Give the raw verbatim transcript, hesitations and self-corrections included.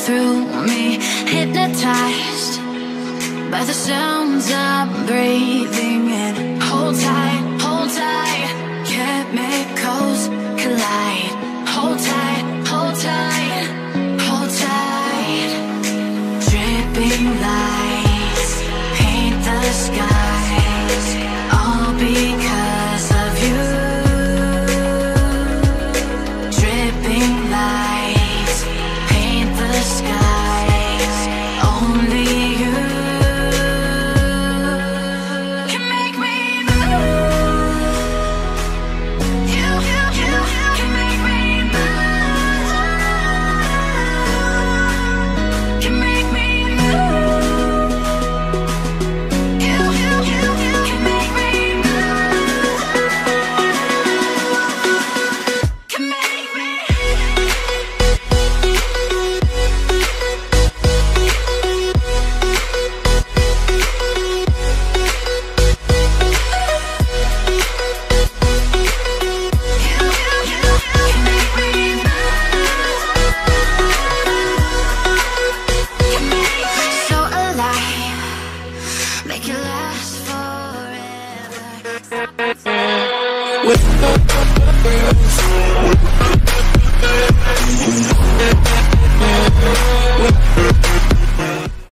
through me, hypnotized by the sounds I'm breathing in. Hold tight, hold tight, chemicals collide. Hold tight, hold tight, hold tight. Dripping lights paint the skies, all because of you. Dripping lights paint the skies, only you can make me move. You, you, you can make me move. Can make me move. You, you, you can make me move. Can make me. So alive, make it last forever.